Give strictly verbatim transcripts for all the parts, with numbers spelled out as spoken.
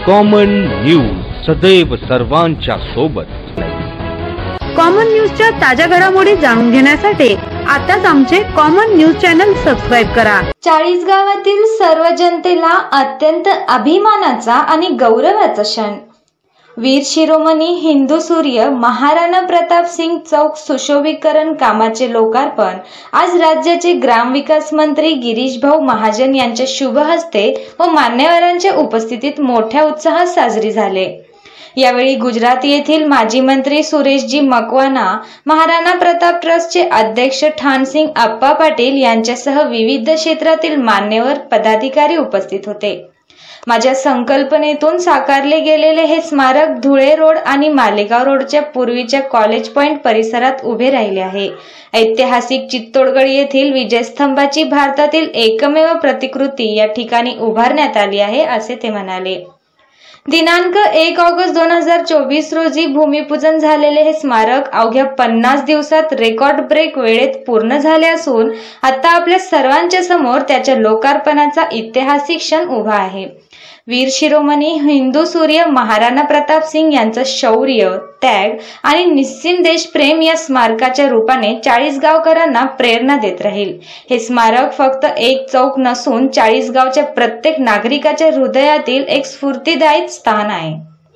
Common news, सदैव सर्वांच्या सोबत। कॉमन न्यूजच्या ताज्या घडामोडी जाणून घेण्यासाठी आताच आमचे कॉमन न्यूज चॅनल सबस्क्राइब करा। चाळीसगावातील सर्व जनतेला अत्यंत अभिमानाचा आणि गौरवाचा क्षण। वीर शिरोमणी हिंदू सूर्य महाराणा प्रताप सिंग चौक सुशोभीकरण कामाचे लोकार्पण आज राज्याचे ग्रामविकास मंत्री गिरीश भाऊ महाजन यांच्या शुभ हस्ते व मान्यवरांच्या उपस्थितीत मोठ्या उत्साहात साजरी झाले। यावेळी गुजरात येथील माजी मंत्री सुरेशजी मकवाना, महाराणा प्रताप ट्रस्टचे अध्यक्ष ठाणसिंग अप्पा पाटील यांच्यासह विविध क्षेत्रातील मान्यवर पदाधिकारी उपस्थित होते। माझ्या संकल्पनेतून साकारले गेलेले हे स्मारक धुळे रोड आणि मालेगाव रोडच्या पूर्वीच्या कॉलेज पॉइंट परिसरात उभे राहिले आहे। ऐतिहासिक चित्तोडगड येथील विजयस्तंभाची भारतातील एकमेव प्रतिकृती या ठिकाणी उभारण्यात आली आहे, असे ते म्हणाले। दिनांक एक ऑगस्ट दोन हजार चोवीस रोजी भूमिपूजन झालेले हे स्मारक अवघ्या पन्नास दिवसात रेकॉर्ड ब्रेक वेळेत पूर्ण झाले असून आता आपल्या सर्वांच्या समोर त्याच्या लोकार्पणाचा ऐतिहासिक क्षण उभा आहे। वीर शिरोमणी हिंदू सूर्य महाराणा प्रताप सिंग यांचं शौर्य, त्याग आणि निस्सीम देशप्रेम या स्मारकाच्या रूपाने चाळीसगावकरांना प्रेरणा देत राहील। हे स्मारक फक्त एक चौक नसून चाळीसगावच्या प्रत्येक नागरिकाच्या हृदयातील एक स्फूर्तिदायी स्थान आहे।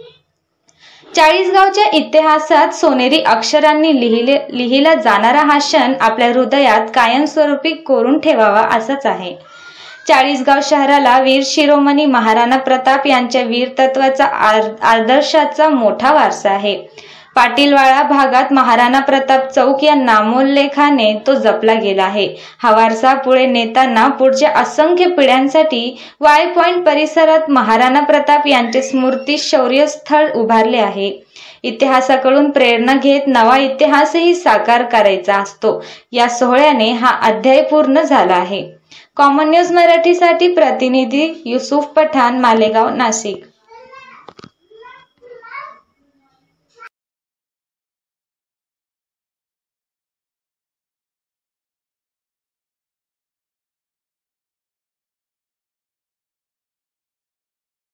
चाळीसगावच्या इतिहासात सोनेरी अक्षरांनी लिहिले लिहिला जाणारा हा क्षण आपल्या हृदयात कायमस्वरूपी कोरून ठेवावा असाच आहे। चाळीसगाव शहराला वीर शिरोमणी महाराणा प्रताप यांच्या वीरतत्वाचा आदर्शाचा मोठा वारसा आहे। पाटीलवाडा भागात महाराणा प्रताप चौक या नामोल्लेखाने तो जपला गेला आहे। हा वारसा पुढे नेताना पुढच्या असंख्य पिढ्यांसाठी वाय पॉइंट परिसरात महाराणा प्रताप यांचे स्मृती शौर्य स्थळ उभारले आहे। इतिहासाकडून प्रेरणा घेत नवा इतिहासही साकार करायचा असतो। या सोहळ्याने हा अध्याय पूर्ण झाला आहे। कॉमन न्यूज मराठीसाठी प्रतिनिधी युसुफ पठाण, मालेगाव, नाशिक।